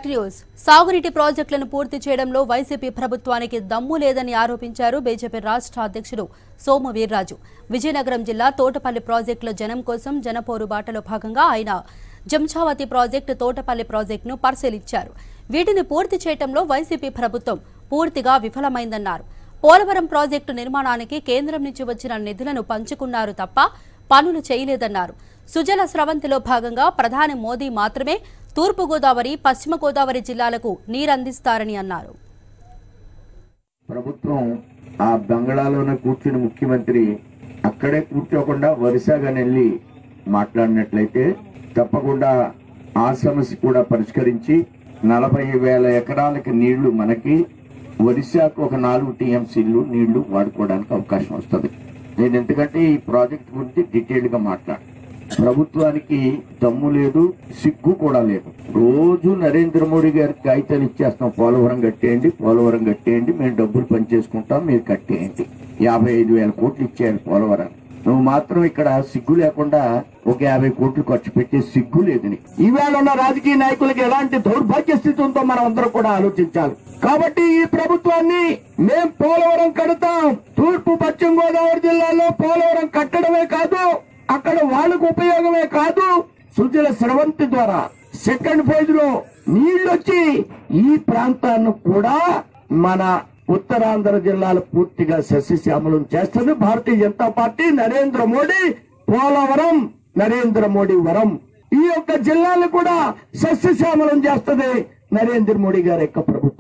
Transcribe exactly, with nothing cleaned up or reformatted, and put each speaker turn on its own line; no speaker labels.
Back to news. సాగునీటి ప్రాజెక్టులను పూర్తి చేయడంలో వైసీపీ ప్రభుత్వానికి దమ్ము లేదని ఆరోపించారు బీజేపీ రాష్ట్ర అధ్యక్షుడు సోము వీర్రాజు. విజయనగరం జిల్లా తోటపల్లి ప్రాజెక్టుల జనం కోసం జనపోరు బాటలో భాగంగా ఆయన జంఝావతి ప్రాజెక్టు, తోటపల్లి ప్రాజెక్టును పరిశీలించారు. వీటిని పూర్తి చేయడంలో వైసీపీ ప్రభుత్వం పూర్తిగా విఫలమైందన్నారు. పోలవరం ప్రాజెక్టు నిర్మాణానికి కేంద్రం నుంచి వచ్చిన నిధులను పంచుకున్నారు తప్ప పనులు చేయలేదన్నారు. సుజల స్రవంతిలో భాగంగా ప్రధాని మోదీ మాత్రమే తూర్పు గోదావరి, పశ్చిమ గోదావరి జిల్లాలకు నీరందిస్తారని అన్నారు.
ప్రభుత్వం ఆ బంగాళాలోనే కూర్చుని ముఖ్యమంత్రి అక్కడే కూర్చోకుండా వరుసగా వెళ్ళి మాట్లాడినట్లయితే తప్పకుండా ఆ సమస్య కూడా పరిష్కరించి నలభై వేల ఎకరాలకి నీళ్లు మనకి ఒరిస్సాకు ఒక నాలుగు టీఎంసీలు నీళ్లు వాడుకోవడానికి అవకాశం వస్తుంది. నేను ఎందుకంటే ఈ ప్రాజెక్ట్ గురించి డీటెయిల్ గా మాట్లాడు. ప్రభుత్వానికి దమ్ము లేదు, సిగ్గు కూడా లేదు. రోజు నరేంద్ర మోడీ గారికి కాగితాలు ఇచ్చేస్తాం, పోలవరం కట్టేయండి, పోలవరం కట్టేయండి, మేము డబ్బులు పనిచేసుకుంటాం, మీరు కట్టేయండి. యాభై ఐదు వేల కోట్లు ఇచ్చేయాలి పోలవరం. నువ్వు మాత్రం ఇక్కడ సిగ్గు లేకుండా ఒక యాభై కోట్లు ఖర్చు పెట్టే సిగ్గు లేదు. ఈవేళ ఉన్న రాజకీయ నాయకులకి ఎలాంటి దౌర్భాగ్య స్థితి ఉందో మనం అందరం కూడా ఆలోచించాలి. కాబట్టి ఈ ప్రభుత్వాన్ని మేం పోలవరం కడతాం, తూర్పు పశ్చిమ గోదావరి జిల్లాలో పోలవరం కట్టడమే కాదు, అక్కడ వాళ్ళకు ఉపయోగమే కాదు, సుజల స్రవంతి ద్వారా సెకండ్ ఫేజ్ లో నీళ్లొచ్చి ఈ ప్రాంతాన్ని కూడా మన ఉత్తరాంధ్ర జిల్లాలు పూర్తిగా సస్యశ్యామలం చేస్తుంది భారతీయ జనతా పార్టీ. నరేంద్ర మోడీ పోలవరం, నరేంద్ర మోడీ వరం, ఈ యొక్క జిల్లాలు కూడా సస్యశ్యామలం చేస్తుంది నరేంద్ర మోడీ గారి యొక్క ప్రభుత్వం.